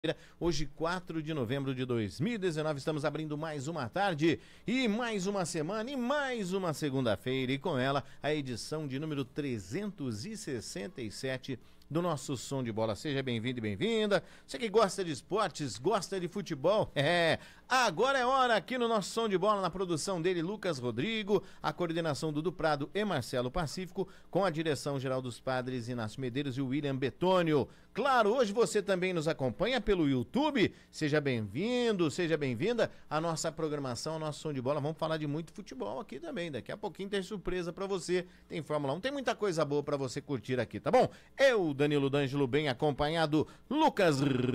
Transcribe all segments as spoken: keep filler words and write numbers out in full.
Hoje, quatro de novembro de dois mil e dezenove, estamos abrindo mais uma tarde e mais uma semana e mais uma segunda-feira, e com ela a edição de número trezentos e sessenta e sete do nosso Som de Bola. Seja bem-vindo e bem-vinda. Você que gosta de esportes, gosta de futebol, é, agora é hora aqui no nosso Som de Bola, na produção dele, Lucas Rodrigo, a coordenação Dudu Prado e Marcelo Pacífico, com a direção geral dos padres Inácio Medeiros e William Betônio. Claro, hoje você também nos acompanha pelo YouTube. Seja bem-vindo, seja bem-vinda à nossa programação, ao nosso Som de Bola. Vamos falar de muito futebol aqui também. Daqui a pouquinho tem surpresa pra você. Tem Fórmula um, tem muita coisa boa pra você curtir aqui, tá bom? Eu, Danilo D'Angelo, bem acompanhado. Lucas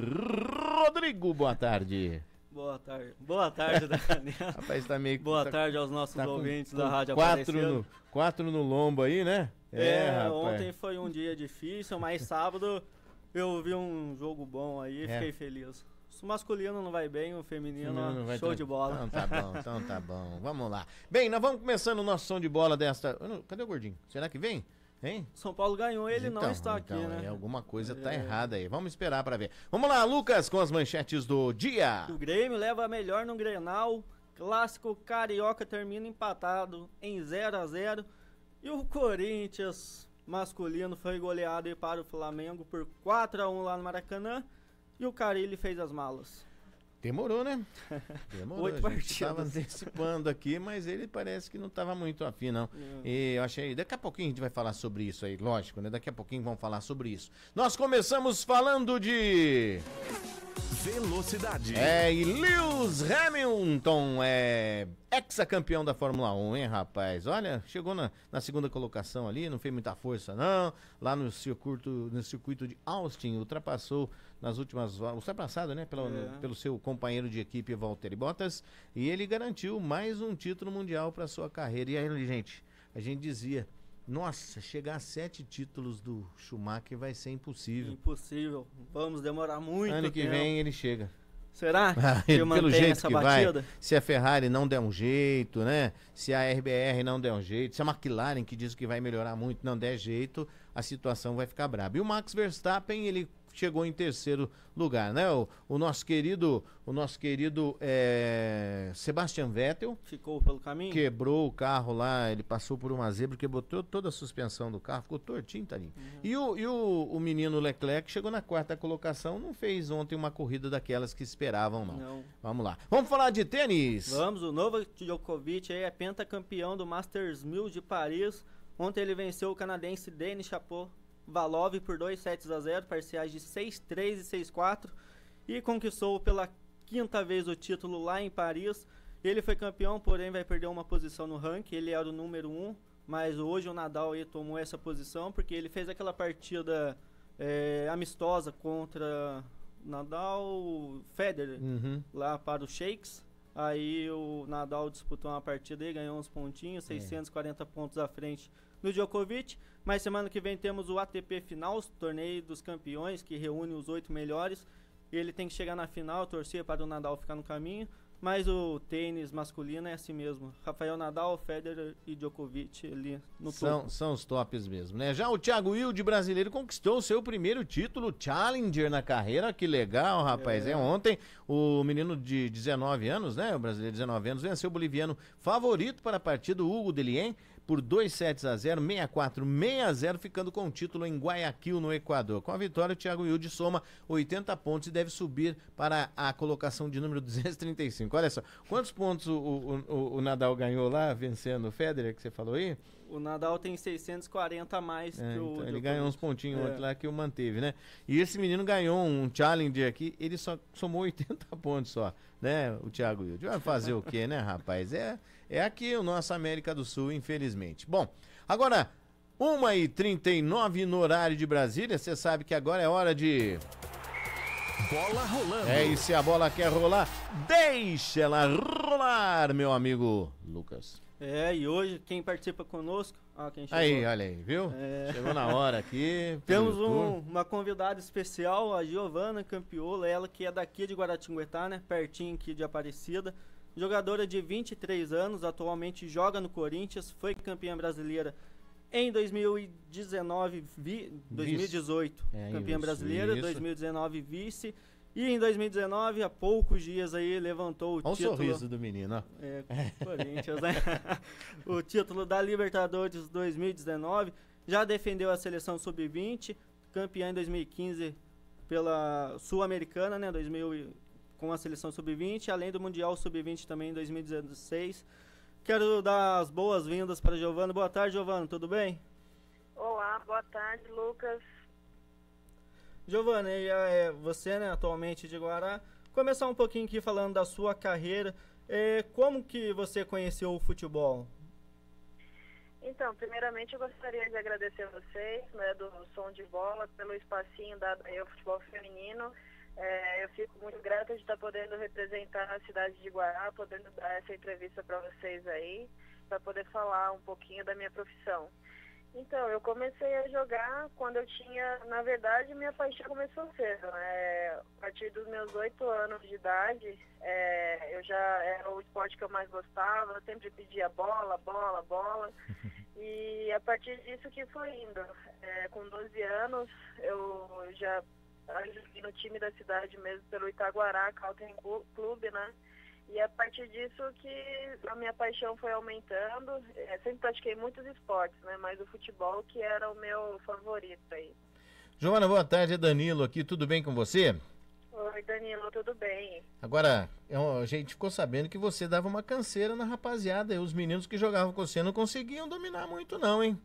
Rodrigo, boa tarde. Boa tarde. Boa tarde, Daniel. Rapaz, tá meio... Boa tá, tarde aos nossos tá ouvintes com, da com Rádio quatro Aparecida. no, quatro no lombo aí, né? É, É, ontem foi um dia difícil, mas sábado eu vi um jogo bom aí e É. fiquei feliz. O masculino não vai bem, o feminino, Não, não vai show tra- de bola. Então tá bom, então tá bom. Vamos lá. Bem, nós vamos começando o nosso Som de Bola desta... Eu não- Cadê o Gordinho? Será que vem? Hein? São Paulo ganhou, ele Então, não está então, aqui, né? é, alguma coisa tá É. errada aí. Vamos esperar pra ver. Vamos lá, Lucas, com as manchetes do dia. O Grêmio leva a melhor no Grenal, clássico carioca termina empatado em zero a zero e o Corinthians masculino foi goleado aí para o Flamengo por quatro a um lá no Maracanã e o Carille fez as malas. Demorou, né? Demorou. Oito a gente partidas. tava antecipando aqui, mas ele parece que não tava muito afim, não. Não. E eu achei... Daqui a pouquinho a gente vai falar sobre isso aí, lógico, né? Daqui a pouquinho vamos falar sobre isso. Nós começamos falando de... Velocidade. É, e Lewis Hamilton é ex-campeão da Fórmula um, hein, rapaz? Olha, chegou na, na segunda colocação ali, não fez muita força, não. Lá no circuito, no circuito de Austin, ultrapassou nas últimas... Ultrapassado, né? Pelo, É. pelo seu companheiro de equipe, Valtteri Bottas. E ele garantiu mais um título mundial para sua carreira. E aí, gente, a gente dizia... Nossa, chegar a sete títulos do Schumacher vai ser impossível. Impossível, vamos demorar muito Ano que tempo. vem ele chega. Será Ah, que pelo mantém jeito essa que batida? vai, se a Ferrari não der um jeito, né? Se a R B R não der um jeito, se a McLaren, que diz que vai melhorar muito, não der jeito, a situação vai ficar braba. E o Max Verstappen, ele chegou em terceiro lugar, né? O, o nosso querido, o nosso querido é, Sebastian Vettel Ficou pelo caminho? quebrou o carro lá, ele passou por uma zebra, quebrou toda a suspensão do carro, ficou tortinho, tadinho. Uhum. E, o, e o, o menino Leclerc chegou na quarta colocação, não fez ontem uma corrida daquelas que esperavam, não. Não. Vamos lá. Vamos falar de tênis. Vamos, o Novak Djokovic aí é pentacampeão do Masters mil de Paris. Ontem ele venceu o canadense Denis Shapovalov por dois sets a zero, parciais de seis a três e seis a quatro, e conquistou pela quinta vez o título lá em Paris. Ele foi campeão, porém vai perder uma posição no ranking, ele era o número um, mas hoje o Nadal aí tomou essa posição porque ele fez aquela partida é, amistosa contra Nadal Federer, Uhum. lá para os Shakes. Aí o Nadal disputou uma partida e ganhou uns pontinhos, seiscentos e quarenta pontos à frente do Djokovic. Mas semana que vem temos o A T P Finals, torneio dos campeões, que reúne os oito melhores. Ele tem que chegar na final, torcer para o Nadal ficar no caminho. Mas o tênis masculino é assim mesmo. Rafael Nadal, Federer e Djokovic ali no São, topo. são os tops mesmo, né? Já o Thiago Wilde, brasileiro, conquistou o seu primeiro título Challenger na carreira. Que legal, rapaz. É, É. ontem o menino de dezenove anos, né? O brasileiro de dezenove anos, venceu o boliviano favorito para a partida, o Hugo Delien, por dois sets a zero, seis a quatro, seis a zero, ficando com o título em Guayaquil, no Equador. Com a vitória, o Thiago Wilde soma oitenta pontos e deve subir para a colocação de número duzentos e trinta e cinco. Olha só, quantos pontos o, o, o, o Nadal ganhou lá, vencendo o Federer, que você falou aí? O Nadal tem seiscentos e quarenta a mais É, que o então ele Djokovic. ganhou uns pontinhos É. ontem lá que o manteve, né? E esse menino ganhou um Challenger aqui, ele só somou oitenta pontos só, né? O Thiago Wilde. Vai fazer o quê, né, rapaz? É, é aqui o nosso América do Sul, infelizmente. Bom, agora, uma e trinta e nove no horário de Brasília, você sabe que agora é hora de... Bola rolando. É, e se a bola quer rolar, deixa ela rolar, meu amigo Lucas. É, e hoje quem participa conosco... Ah, quem chegou. Aí, olha aí, viu? É. Chegou na hora aqui. Temos pelo um- YouTube. uma convidada especial, a Giovana Campiola, ela que é daqui de Guaratinguetá, né, pertinho aqui de Aparecida. Jogadora de vinte e três anos, atualmente joga no Corinthians, foi campeã brasileira em dois mil e dezenove, vi, dois mil e dezoito, É, campeã isso, brasileira, isso. dois mil e dezenove vice, E em dois mil e dezenove, há poucos dias aí, levantou o Olha título... o sorriso do menino, ó. É, Corinthians, né? O título da Libertadores dois mil e dezenove. Já defendeu a seleção sub vinte, campeã em dois mil e quinze pela Sul-Americana, né? dois mil com a seleção sub vinte, além do Mundial sub vinte também em dois mil e dezesseis. Quero dar as boas-vindas para a Giovana. Boa tarde, Giovana, tudo bem? Olá, boa tarde, Lucas. Giovana, e, é, você, né, atualmente de Guará, começar um pouquinho aqui falando da sua carreira. É, como que você conheceu o futebol? Então, primeiramente eu gostaria de agradecer a vocês, né, do Som de Bola, pelo espacinho dado aí ao futebol feminino. É, eu fico muito grata de estar podendo representar a cidade de Guará, podendo dar essa entrevista para vocês aí, para poder falar um pouquinho da minha profissão. Então, eu comecei a jogar quando eu tinha, na verdade, minha paixão começou cedo, né? A partir dos meus oito anos de idade, é, eu já era o esporte que eu mais gostava, eu sempre pedia bola, bola, bola, e a partir disso que foi indo. É, com doze anos, eu já joguei no time da cidade mesmo, pelo Itaguará Country Club, né? E a partir disso que a minha paixão foi aumentando. Eu sempre pratiquei muitos esportes, né? Mas o futebol que era o meu favorito aí. Giovana, boa tarde, é Danilo aqui, tudo bem com você? Oi, Danilo, tudo bem? Agora, a gente ficou sabendo que você dava uma canseira na rapaziada, e os meninos que jogavam com você não conseguiam dominar muito não, hein?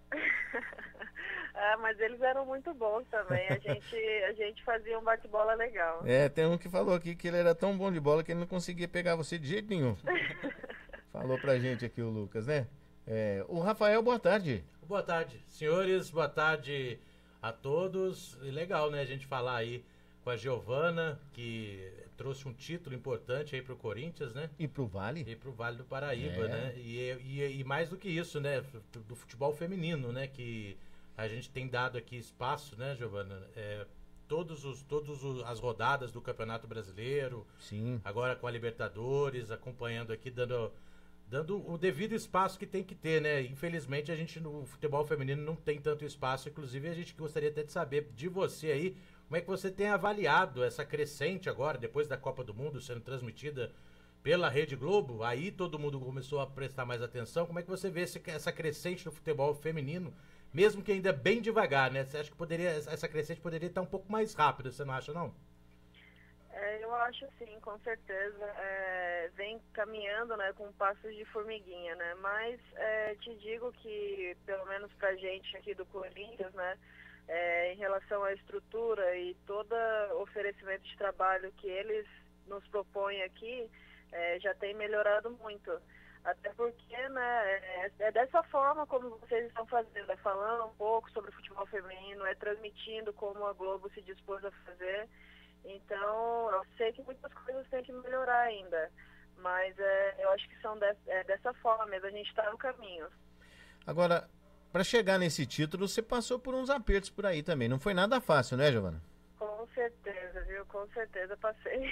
Ah, mas eles eram muito bons também, a gente, a gente fazia um bate-bola legal. É, tem um que falou aqui que ele era tão bom de bola que ele não conseguia pegar você de jeito nenhum. Falou pra gente aqui o Lucas, né? É, o Rafael, boa tarde. Boa tarde, senhores, boa tarde a todos. E legal, né, a gente falar aí com a Giovana, que trouxe um título importante aí pro Corinthians, né? E pro Vale? E pro Vale do Paraíba, É. né? E, e, e mais do que isso, né, do futebol feminino, né, que a gente tem dado aqui espaço, né, Giovana? É, todos os, todos os, as rodadas do Campeonato Brasileiro, Sim. agora com a Libertadores, acompanhando aqui, dando, dando o devido espaço que tem que ter, né? Infelizmente, a gente no futebol feminino não tem tanto espaço, inclusive a gente gostaria até de saber de você aí, como é que você tem avaliado essa crescente agora, depois da Copa do Mundo sendo transmitida pela Rede Globo, aí todo mundo começou a prestar mais atenção, como é que você vê esse, essa crescente do futebol feminino, mesmo que ainda bem devagar, né? Você acha que poderia, essa crescente poderia estar um pouco mais rápida, você não acha, não? É, eu acho sim, com certeza. É, vem caminhando, né, com passos de formiguinha, né? Mas é, te digo que, pelo menos pra gente aqui do Corinthians, né, é, em relação à estrutura e todo oferecimento de trabalho que eles nos propõem aqui, é, já tem melhorado muito. Até porque, né, é, é dessa forma como vocês estão fazendo, é falando um pouco sobre o futebol feminino, é transmitindo como a Globo se dispôs a fazer. Então, eu sei que muitas coisas têm que melhorar ainda, mas é, eu acho que são de, é, dessa forma mesmo, a gente está no caminho. Agora, para chegar nesse título, você passou por uns apertos por aí também, não foi nada fácil, né, Giovana? Com certeza, viu? Com certeza passei.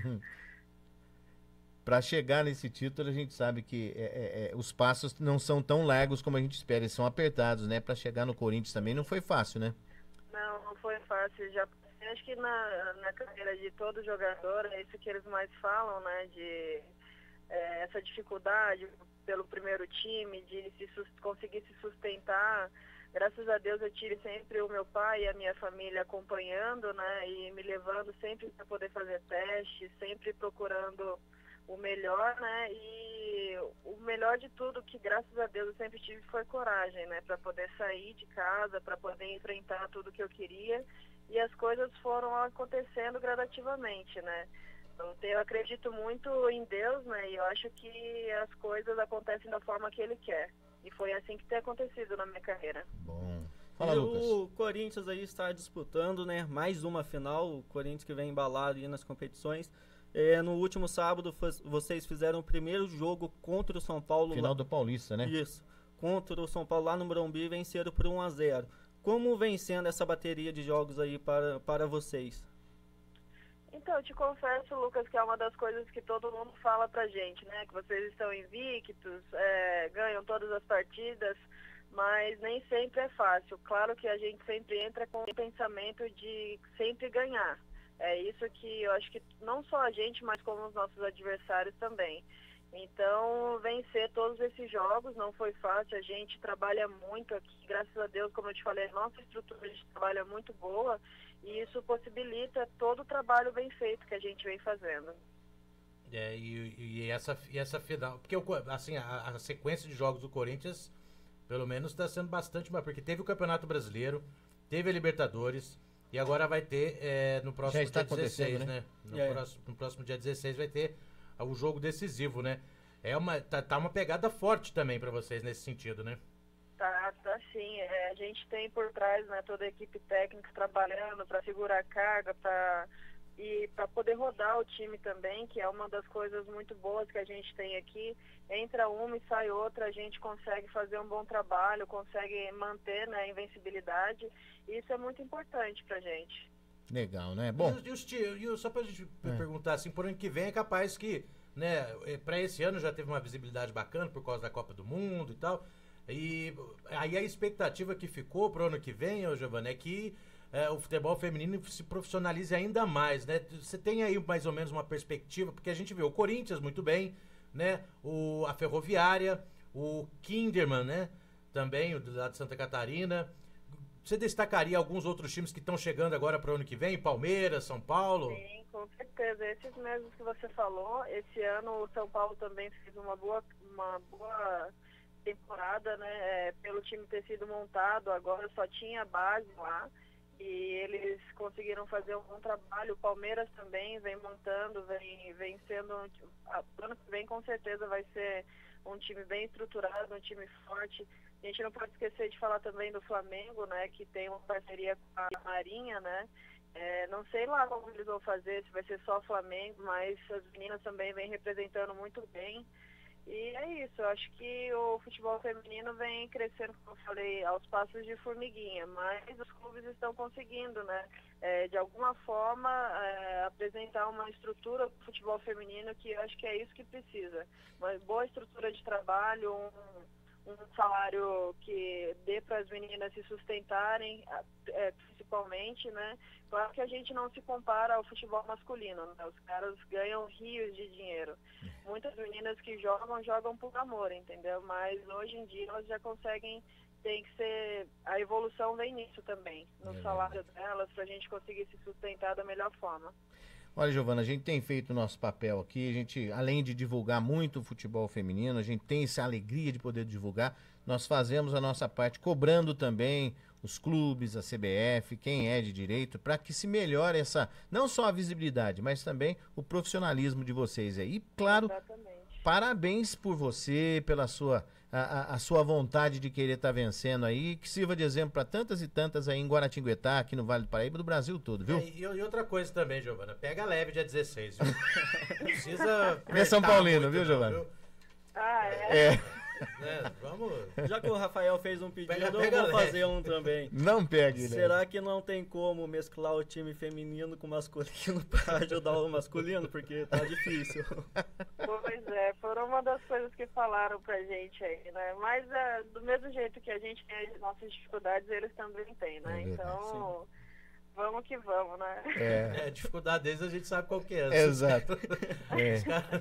Para chegar nesse título, a gente sabe que é, é, é, os passos não são tão largos como a gente espera, eles são apertados, né? Para chegar no Corinthians também não foi fácil, né? Não, não foi fácil. Já passei, acho que na, na carreira de todo jogador, é isso que eles mais falam, né? De é, essa dificuldade pelo primeiro time, de se sus- conseguir se sustentar. Graças a Deus eu tive sempre o meu pai e a minha família acompanhando, né? E me levando sempre para poder fazer testes, sempre procurando o melhor, né? E o melhor de tudo que, graças a Deus, eu sempre tive foi coragem, né? Para poder sair de casa, para poder enfrentar tudo que eu queria. E as coisas foram acontecendo gradativamente, né? Então, eu acredito muito em Deus, né? E eu acho que as coisas acontecem da forma que Ele quer. E foi assim que tem acontecido na minha carreira. Bom. Fala, E Lucas. o Corinthians aí está disputando, né, mais uma final, o Corinthians que vem embalado aí nas competições. É, no último sábado faz- vocês fizeram o primeiro jogo contra o São Paulo. Final lá- do Paulista, né? Isso, contra o São Paulo lá no Morumbi, venceram por um a zero. Como vem sendo essa bateria de jogos aí para, para vocês? Então, eu te confesso, Lucas, que é uma das coisas que todo mundo fala pra gente, né? Que vocês estão invictos, é, ganham todas as partidas, mas nem sempre é fácil. Claro que a gente sempre entra com o pensamento de sempre ganhar. É isso que eu acho que não só a gente, mas como os nossos adversários também. Então, vencer todos esses jogos não foi fácil, a gente trabalha muito aqui, graças a Deus, como eu te falei, a nossa estrutura de trabalho é muito boa e isso possibilita todo o trabalho bem feito que a gente vem fazendo. É, e, e, essa, e essa final, porque assim, a, a sequência de jogos do Corinthians, pelo menos está sendo bastante boa, porque teve o Campeonato Brasileiro, teve a Libertadores e agora vai ter é, no próximo dia dezesseis, né? né? No, é. próximo, no próximo dia dezesseis vai ter o jogo decisivo, né? É uma, tá, tá uma pegada forte também para vocês nesse sentido, né? Tá, tá sim. É, a gente tem por trás, né, toda a equipe técnica trabalhando para segurar a carga, para e para poder rodar o time também, que é uma das coisas muito boas que a gente tem aqui. Entra uma e sai outra, a gente consegue fazer um bom trabalho, consegue manter, né, a invencibilidade. E isso é muito importante pra gente. Legal, né? Bom. E, os, e os, só pra gente é. perguntar assim, por ano que vem é capaz que, né, pra esse ano já teve uma visibilidade bacana por causa da Copa do Mundo e tal. E aí a expectativa que ficou pro ano que vem, ô Giovana, é que é, o futebol feminino se profissionalize ainda mais, né? Você tem aí mais ou menos uma perspectiva, porque a gente vê o Corinthians muito bem, né? O, a Ferroviária, o Kinderman, né? Também, do lado de Santa Catarina. Você destacaria alguns outros times que estão chegando agora para o ano que vem? Palmeiras, São Paulo? Sim, com certeza. Esses mesmos que você falou, esse ano o São Paulo também fez uma boa, uma boa temporada, né? É, pelo time ter sido montado, agora só tinha base lá. E eles conseguiram fazer um bom trabalho. O Palmeiras também vem montando, vem, vem sendo... O ano que vem, com certeza, vai ser um time bem estruturado, um time forte. A gente não pode esquecer de falar também do Flamengo, né? Que tem uma parceria com a Marinha, né? É, não sei lá como eles vão fazer, se vai ser só Flamengo, mas as meninas também vêm representando muito bem. E é isso, eu acho que o futebol feminino vem crescendo, como eu falei, aos passos de formiguinha, mas os clubes estão conseguindo, né, é, de alguma forma, é, apresentar uma estrutura para o futebol feminino que eu acho que é isso que precisa. Uma boa estrutura de trabalho, um, um salário que dê para as meninas se sustentarem, é, principalmente, né. Claro que a gente não se compara ao futebol masculino, né? Os caras ganham rios de dinheiro. Muitas meninas que jogam, jogam por amor, entendeu? Mas hoje em dia elas já conseguem, tem que ser, a evolução vem nisso também, no é salário delas, pra gente conseguir se sustentar da melhor forma. Olha, Giovana, a gente tem feito o nosso papel aqui, a gente, além de divulgar muito o futebol feminino, a gente tem essa alegria de poder divulgar, nós fazemos a nossa parte, cobrando também os clubes, a C B F, quem é de direito, para que se melhore essa, não só a visibilidade, mas também o profissionalismo de vocês aí. E, claro, exatamente, parabéns por você, pela sua, a, a sua vontade de querer estar tá vencendo aí, que sirva de exemplo para tantas e tantas aí em Guaratinguetá, aqui no Vale do Paraíba, do Brasil todo, viu? É, e, e outra coisa também, Giovana, pega leve dia dezesseis, viu? Não precisa... É São Paulino, viu, Giovana? Viu? Ah, é? É. É, vamos... Já que o Rafael fez um pedido, pega, eu pega vou leve. fazer um também. Não pegue, né? Será que não tem como mesclar o time feminino com o masculino para ajudar o masculino? Porque tá difícil. Pois é, foram uma das coisas que falaram pra gente aí, né? Mas é, do mesmo jeito que a gente tem as nossas dificuldades, eles também têm, né? É verdade, então... Sim. Vamos que vamos, né? É, é dificuldade deles a gente sabe qual que é. Exato. É.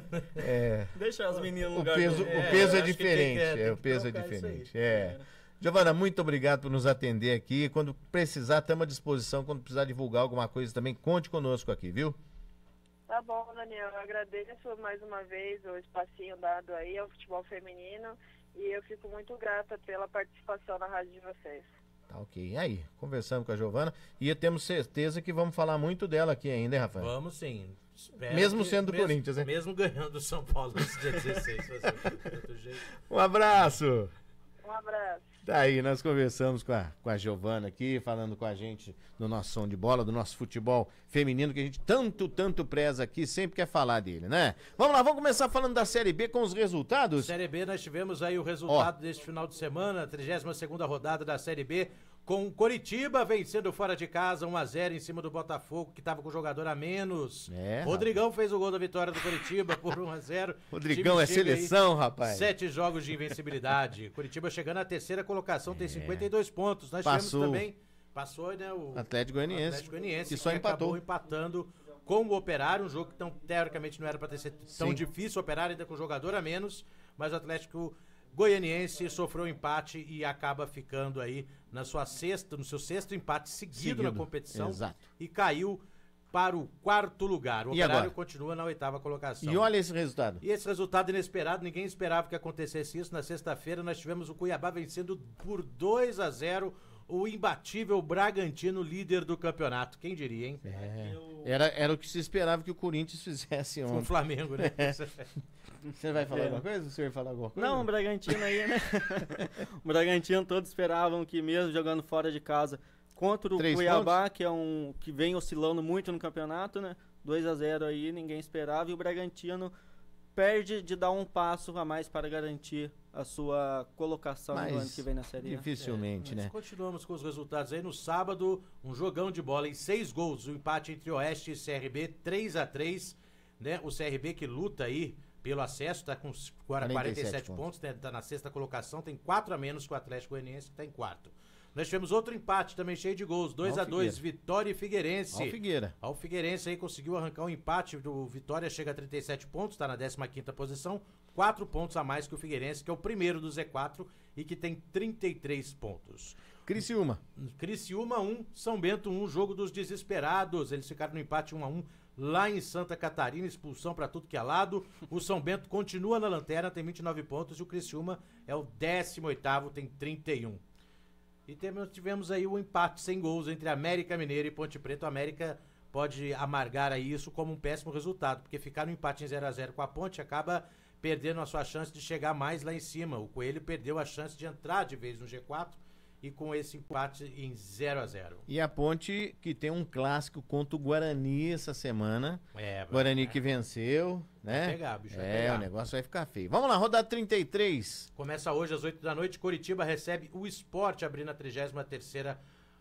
É. Deixa as meninas no O lugar peso, dele. o peso é, é diferente. Que que é, é, o peso é trocar isso diferente. aí. É. É. Giovana, muito obrigado por nos atender aqui. Quando precisar, estamos à disposição. Quando precisar divulgar alguma coisa também, conte conosco aqui, viu? Tá bom, Daniel. Eu agradeço mais uma vez o espacinho dado aí ao futebol feminino e eu fico muito grata pela participação na rádio de vocês. Tá ok. E aí, conversamos com a Giovana e temos certeza que vamos falar muito dela aqui ainda, hein, Rafael? Vamos sim. Espero mesmo que, sendo do mesmo, Corinthians, né? Mesmo ganhando o São Paulo nesse dia dezesseis. Do jeito. Um abraço! Um abraço. Tá aí, nós conversamos com a, com a Giovana aqui, falando com a gente do nosso som de bola, do nosso futebol feminino, que a gente tanto, tanto preza aqui, sempre quer falar dele, né? Vamos lá, vamos começar falando da Série B com os resultados? Série B, nós tivemos aí o resultado oh. deste final de semana, a trigésima segunda rodada da Série B, com Coritiba vencendo fora de casa um a zero em cima do Botafogo, que estava com o jogador a menos. É, Rodrigão rapaz. fez o gol da vitória do Coritiba por um a zero. Rodrigão é seleção, aí, rapaz. Sete jogos de invencibilidade. Curitiba chegando à terceira colocação, tem é. cinquenta e dois pontos. Nós Passou. tivemos também passou, né, o Atlético Goianiense, Atlético Goianiense que só empatou. acabou empatando com o Operário, um jogo que tão, teoricamente não era para ter sido tão Sim. difícil, o Operário ainda com jogador a menos, mas o Atlético Goianiense sofreu um empate e acaba ficando aí na sua sexta, no seu sexto empate seguido, Seguido, na competição exato. e caiu para o quarto lugar. O E Operário agora? continua na oitava colocação. E olha esse resultado. E esse resultado inesperado, ninguém esperava que acontecesse isso. Na sexta-feira nós tivemos o Cuiabá vencendo por dois a zero o imbatível Bragantino, líder do campeonato. Quem diria, hein? É, era, era o que se esperava que o Corinthians fizesse Com o ontem. Flamengo, né? Você vai falar É. alguma coisa? O senhor vai falar alguma coisa? Não, o Bragantino aí, né? O Bragantino todos esperavam que mesmo jogando fora de casa contra o Três Cuiabá, que é um que vem oscilando muito no campeonato, né? dois a zero aí, ninguém esperava, e o Bragantino perde de dar um passo a mais para garantir a sua colocação Mas no ano que vem na Série A. dificilmente, É, mas né? continuamos com os resultados aí. No sábado, um jogão de bola em seis gols. O empate entre Oeste e C R B, três a três. Né? O C R B que luta aí pelo acesso, tá com quarenta e sete pontos, pontos, né? Tá na sexta colocação, tem quatro a menos que o Atlético Goianiense, que tá em quarto. Nós tivemos outro empate também cheio de gols, dois a dois, Vitória e Figueirense. Ó o Figueira. Ó, o Figueirense aí conseguiu arrancar um empate, o Vitória chega a trinta e sete pontos, tá na décima quinta posição, quatro pontos a mais que o Figueirense, que é o primeiro do Z quatro e que tem trinta e três pontos. Criciúma. Criciúma um, São Bento um, jogo dos desesperados, eles ficaram no empate um a um lá em Santa Catarina, expulsão pra tudo que é lado. O São Bento continua na lanterna, tem vinte e nove pontos, e o Criciúma é o décimo oitavo, tem trinta e um. E temos, tivemos aí o empate sem gols entre América Mineiro e Ponte Preta. O América pode amargar aí isso como um péssimo resultado, porque ficar no empate em zero a zero com a Ponte acaba perdendo a sua chance de chegar mais lá em cima. O Coelho perdeu a chance de entrar de vez no G quatro e com esse empate em zero a zero. E a Ponte que tem um clássico contra o Guarani essa semana. É, Guarani é. que venceu, né? Vai pegar, bicho, vai É, pegar. o negócio vai ficar feio. Vamos lá, rodada trinta e três. Começa hoje às oito da noite, Coritiba recebe o Sport, abrindo a trigésima terceira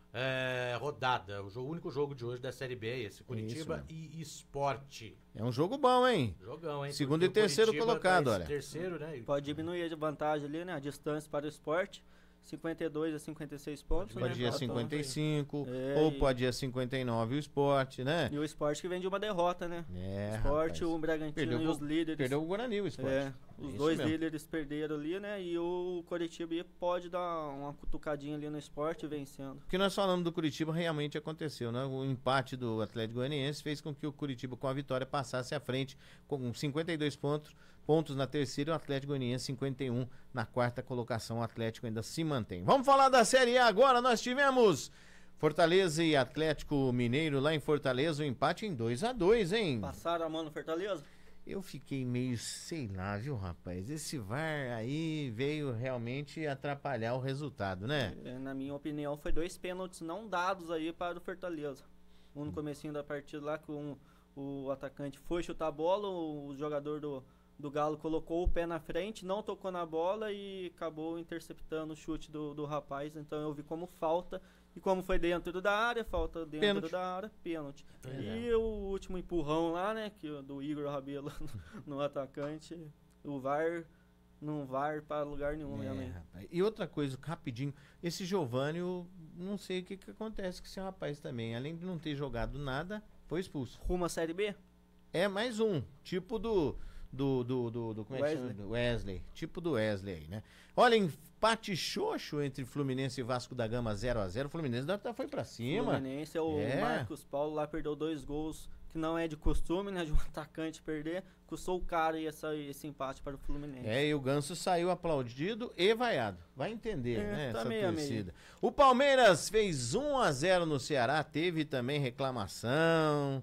é, rodada. O, jogo, o único jogo de hoje da Série B é esse, Coritiba e Sport. É um jogo bom, hein? Jogão, hein? Segundo Porque e terceiro o Coritiba colocado, tá olha. esse terceiro, né? Pode diminuir a vantagem ali, né? A distância para o esporte. cinquenta e dois a cinquenta e seis pontos, né? Pode ir a Então, cinquenta e cinco, É, ou e- pode ir a cinquenta e nove o Sport, né? E o esporte que vem de uma derrota, né? É, o esporte, rapaz. o Bragantino Perdeu e pro- os líderes. Perdeu o Guarani, o Sport. É, os Isso dois mesmo. líderes perderam ali, né? E o Coritiba aí pode dar uma cutucadinha ali no esporte vencendo. O que nós falamos do Curitiba realmente aconteceu, né? O empate do Atlético Goianiense fez com que o Curitiba, com a vitória, passasse à frente com cinquenta e dois pontos, pontos na terceira e o Atlético Goianiense cinquenta e um na quarta colocação. O Atlético ainda se mantém. Vamos falar da Série A agora. Nós tivemos Fortaleza e Atlético Mineiro lá em Fortaleza, o empate em dois a dois, hein? Passaram a mão no Fortaleza? Eu fiquei meio, sei lá, viu, rapaz? Esse V A R aí veio realmente atrapalhar o resultado, né? É, na minha opinião, foi dois pênaltis não dados aí para o Fortaleza. Um no comecinho da partida lá, que um, o atacante foi chutar a bola, o jogador do, do Galo colocou o pé na frente, não tocou na bola e acabou interceptando o chute do, do rapaz. Então eu vi como falta, e como foi dentro da área, falta dentro Pênalti. da área, pênalti. É. E o último empurrão lá, né, que, o do Igor Rabelo no, no atacante, o V A R não vai para lugar nenhum, É, realmente. rapaz. E outra coisa, rapidinho, esse Giovani, eu não sei o que, que acontece com esse rapaz também. Além de não ter jogado nada, foi expulso. Rumo à Série B? É mais um, tipo do. Do, do, do, do- como é que Wesley. chama? Wesley. Tipo do Wesley aí, né? Olha, empate xoxo entre Fluminense e Vasco da Gama zero a zero. O Fluminense até foi pra cima. Fluminense, o É. Marcos Paulo lá perdeu dois gols, que não é de costume, né, de um atacante perder, custou caro aí essa, esse empate para o Fluminense. É, e o Ganso saiu aplaudido e vaiado. Vai entender, É, né, tá essa meio a torcida. O Palmeiras fez um a zero no Ceará, teve também reclamação.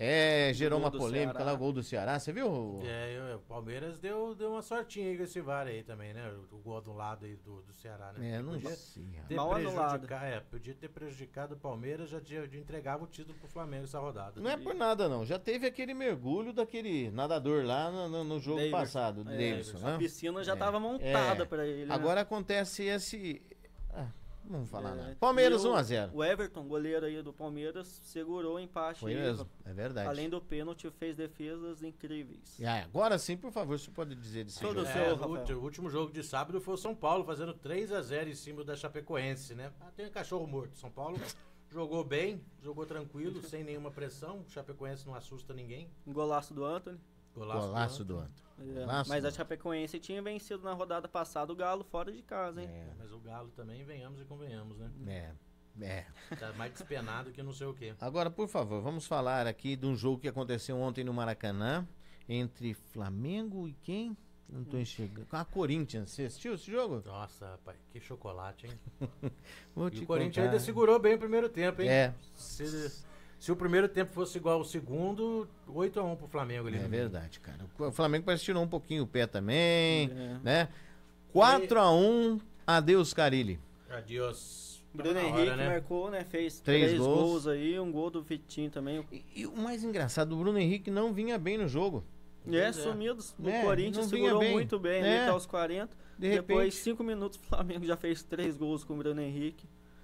É, gerou gol uma do polêmica Ceará. lá, o gol do Ceará, você viu? É, eu- o Palmeiras deu, deu uma sortinha aí com esse V A R aí também, né? O, o gol do lado aí do, do Ceará, né? É, não Podia sei, rapaz. ter Mal anulado. prejudicar- É, podia ter prejudicado o Palmeiras, já, tinha, já entregava o título pro Flamengo essa rodada. Não é por nada, não. Já teve aquele mergulho daquele nadador lá no, no- no jogo Davidson. passado, do É, Davidson, A né? piscina já É. estava montada É. para ele, né? Agora acontece esse... ah, Não vamos falar É, nada. Palmeiras e o- um a zero. O Everton, goleiro aí do Palmeiras, segurou o empate. Foi aí, mesmo, é verdade. Além do pênalti, fez defesas incríveis. E aí, agora sim, por favor, você pode dizer desse Todo jogo. seu, É, o, Rafael. ulti- o último jogo de sábado foi o São Paulo fazendo três a zero em cima da Chapecoense, né? Ah, tem um cachorro morto. São Paulo jogou bem, jogou tranquilo, sem nenhuma pressão. O Chapecoense não assusta ninguém. Um golaço do Anthony. Golaço, Golaço do Antony. Antônio. É, Golaço mas a do- Chapecoense tinha vencido na rodada passada o Galo fora de casa, hein? É, Mas o Galo também, venhamos e convenhamos, né? é, é. Tá mais despenado que não sei o quê. Agora, por favor, vamos falar aqui de um jogo que aconteceu ontem no Maracanã, entre Flamengo e quem? Não tô enxergando. Com a Corinthians. Você assistiu esse jogo? Nossa, rapaz, que chocolate, hein? Vou E te o Corinthians contar. ainda segurou bem o primeiro tempo, hein? É, Se, se o primeiro tempo fosse igual ao segundo, oito a um pro Flamengo ali. é no- verdade, cara. O Flamengo parece que tirou um pouquinho o pé também, É. né? quatro a um, adeus Carilli. Adiós. Bruno Tá na Henrique hora, né? marcou, né? Fez Três três, gols. gols. aí, um gol do Vitinho também. E, e o mais engraçado, o Bruno Henrique não vinha bem no jogo. E é, Pois é. sumidos. O É, Corinthians não vinha segurou bem. muito bem É. ali até os quarenta. De Depois, repente, cinco minutos, o Flamengo já fez três gols com o Bruno Henrique,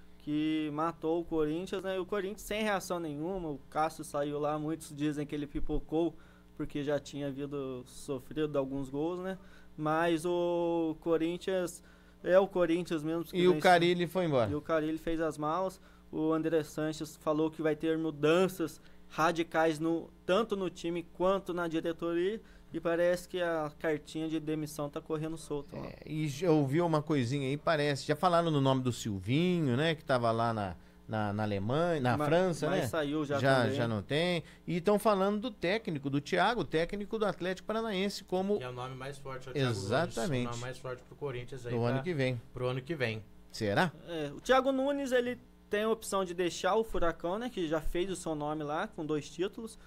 que matou o Corinthians, né? E o Corinthians sem reação nenhuma, o Cássio saiu lá, muitos dizem que ele pipocou, porque já tinha havido sofrido alguns gols, né? Mas o Corinthians é o Corinthians mesmo. que e o vem- Carilli foi embora. E o Carille fez as malas. O André Sanches falou que vai ter mudanças radicais no, tanto no time quanto na diretoria. E parece que a cartinha de demissão tá correndo solta lá. É, e já ouviu uma coisinha aí, parece. Já falaram no nome do Silvinho, né? Que tava lá na, na, na Alemanha, na Mas- França, mas né? saiu já já, também. já não tem. E estão falando do técnico, do Thiago, técnico do Atlético Paranaense, como Que é o nome mais forte. É o Thiago Nunes, Exatamente. o nome mais forte pro Corinthians aí. no pra, ano que vem. Pro ano que vem. Será? É, o Thiago Nunes, ele tem a opção de deixar o Furacão, né? Que já fez o seu nome lá, com dois títulos.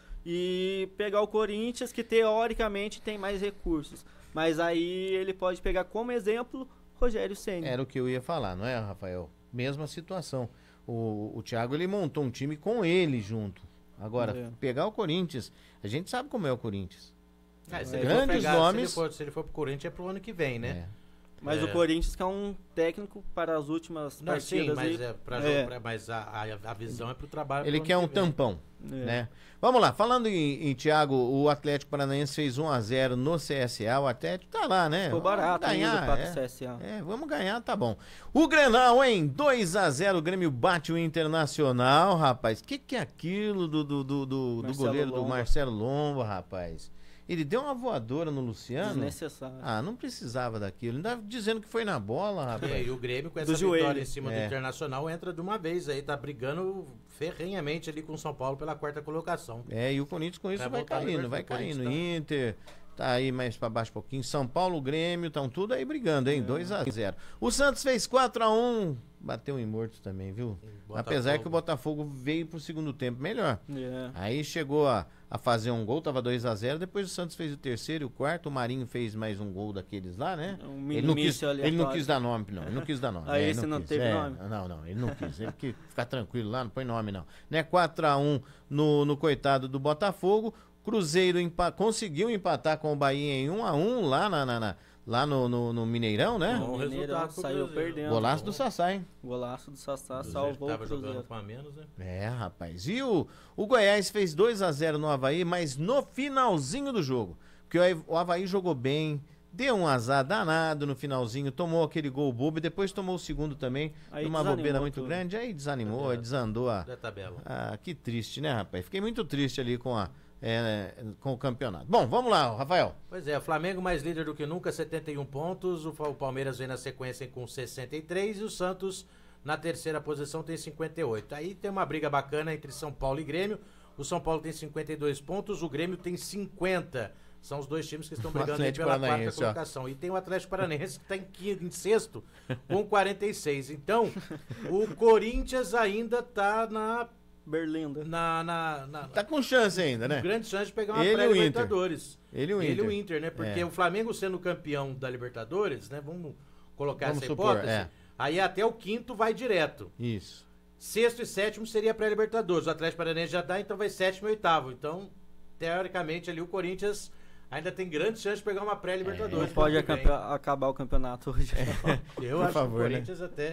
E pegar o Corinthians, que teoricamente tem mais recursos. Mas aí ele pode pegar como exemplo Rogério Ceni. Era o que eu ia falar, não é, Rafael? Mesma situação. O, o Thiago, ele montou um time com ele junto. Agora, É. pegar o Corinthians, a gente sabe como é o Corinthians. É, se É. ele for Grandes pegar- nomes. Se ele, for, se ele for pro Corinthians, é pro ano que vem, né? É. Mas É. o Corinthians que é um técnico para as últimas Não, sim, partidas mas, aí. é pra É. jogo, pra- mas a, a, a visão é pro trabalho. Ele pro quer ano um que vem. tampão, É. né? Vamos lá, falando em, em Thiago, o Atlético Paranaense fez um a zero no C S A, o Atlético tá lá, né? Ficou barato Vamos ainda ganhar, para é. o C S A. É, vamos ganhar, tá bom. O Grenal, hein? dois a zero, o Grêmio bate o Internacional, rapaz. Que que é aquilo do, do, do, do, do Marcelo goleiro do Lomba. Marcelo Lomba, rapaz? Ele deu uma voadora no Luciano? Desnecessário. Ah, não precisava daquilo. Ele tava dizendo que foi na bola, É, rapaz. e o Grêmio com Do essa vitória joelho. em cima É. do Internacional entra de uma vez aí, tá brigando ferrenhamente ali com o São Paulo pela quarta colocação. É, e o Corinthians com isso Vai vai voltar no caindo, vai Libertadores, caindo. Corinthians Inter, tá aí mais pra baixo um pouquinho. São Paulo, Grêmio, estão tudo aí brigando, É. hein? dois a zero. O Santos fez quatro a um, bateu em mortos também, viu? Botafogo. Apesar que o Botafogo veio pro segundo tempo melhor. É. Aí chegou a, a fazer um gol, tava dois a zero. Depois o Santos fez o terceiro e o quarto. O Marinho fez mais um gol daqueles lá, né? Um Ele não, quis, míssil ele não aleatório. quis dar nome, não. Ele não quis dar nome. Ah, É, esse não quis. teve É, nome? Não, não, ele não quis. Ele quis ficar tranquilo lá, não põe nome, não. Né? quatro a um no, no coitado do Botafogo. Cruzeiro empa- conseguiu empatar com o Bahia em um a um lá, na, na- na- lá no, no- no Mineirão, né? Bom O Mineirão resultado pro saiu Cruzeiro. perdendo. Golaço do Sassá, hein? Golaço do Sassá Cruzeiro salvou o tava jogando Cruzeiro. com a menos, né? É, rapaz. E o, o Goiás fez dois a zero no Avaí, mas no finalzinho do jogo. Porque o Ai- o Avaí jogou bem, deu um azar danado no finalzinho, tomou aquele gol bobo e depois tomou o segundo também, Aí numa desanimou bobeira muito tudo. grande. Aí desanimou, É. aí desandou a. Da tabela. Ah, que triste, né, rapaz? Fiquei muito triste ali com, a, é, com o campeonato. Bom, vamos lá, Rafael. Pois é, Flamengo mais líder do que nunca, setenta e um pontos. O Fa- o Palmeiras vem na sequência com sessenta e três e o Santos na terceira posição tem cinquenta e oito. Aí tem uma briga bacana entre São Paulo e Grêmio. O São Paulo tem cinquenta e dois pontos, o Grêmio tem cinquenta. São os dois times que estão O brigando aí Atlético pela quarta Paranaense, ó. colocação. E tem o Atlético Paranaense que está em, quinto, em sexto com quarenta e seis. Então, o Corinthians ainda está na, Berlinda. na, na, na, Tá com chance ainda, né? grande chance de pegar uma Ele e o pré-Libertadores. Ele e o Ele Inter. e o Inter, né? Porque É. o Flamengo sendo campeão da Libertadores, né? Vamos colocar Vamos essa supor, hipótese. é. Aí até o quinto vai direto. Isso. Sexto e sétimo seria pré-Libertadores. O Atlético Paranaense já dá, então vai sétimo e oitavo. Então, teoricamente, ali o Corinthians ainda tem grande chance de pegar uma Não pré-Libertadores. pode ano que vem. acampe- acabar o campeonato hoje. Eu Por acho favor, que o né? Corinthians até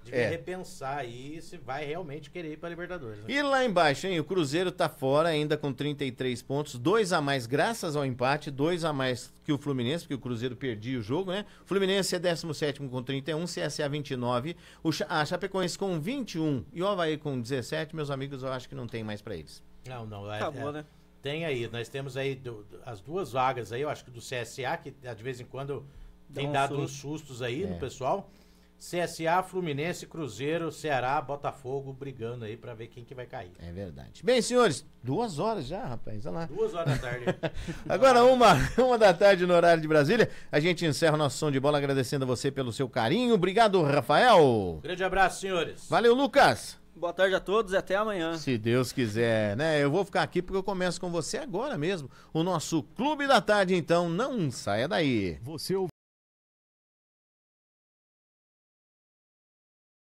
devia É. repensar aí se vai realmente querer ir pra Libertadores. Né? E lá embaixo, hein? O Cruzeiro tá fora ainda com trinta e três pontos, dois a mais graças ao empate, dois a mais que o Fluminense, porque o Cruzeiro perdia o jogo, né? O Fluminense é décimo sétimo com trinta e um, C S A vinte e nove, o Cha- a Chapecoense com vinte e um e o Avaí com dezessete. Meus amigos, eu acho que não tem mais pra eles. Não, não. É, Acabou, é, né? Tem aí, nós temos aí do- do- as duas vagas aí, eu acho que do C S A, que de vez em quando tem um dado susto. uns sustos aí É. no pessoal. C S A, Fluminense, Cruzeiro, Ceará, Botafogo brigando aí pra ver quem que vai cair. É verdade. Bem, senhores, duas horas já, rapaz, olha lá. Duas horas da tarde. Agora, uma, uma da tarde no horário de Brasília, a gente encerra o nosso som de bola agradecendo a você pelo seu carinho. Obrigado, Rafael. Grande abraço, senhores. Valeu, Lucas. Boa tarde a todos e até amanhã. Se Deus quiser, né? Eu vou ficar aqui porque eu começo com você agora mesmo. O nosso Clube da Tarde, então, não saia daí. Você